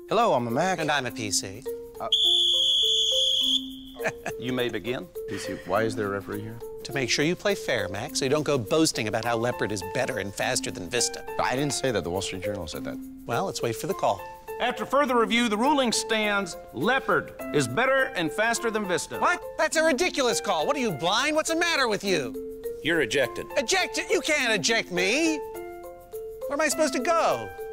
Hello, I'm a Mac. And I'm a PC. You may begin. PC, why is there a referee here? To make sure you play fair, Mac, so you don't go boasting about how Leopard is better and faster than Vista. I didn't say that. The Wall Street Journal said that. Well, let's wait for the call. After further review, the ruling stands Leopard is better and faster than Vista. What? That's a ridiculous call. What are you, blind? What's the matter with you? You're ejected. Ejected? You can't eject me. Where am I supposed to go?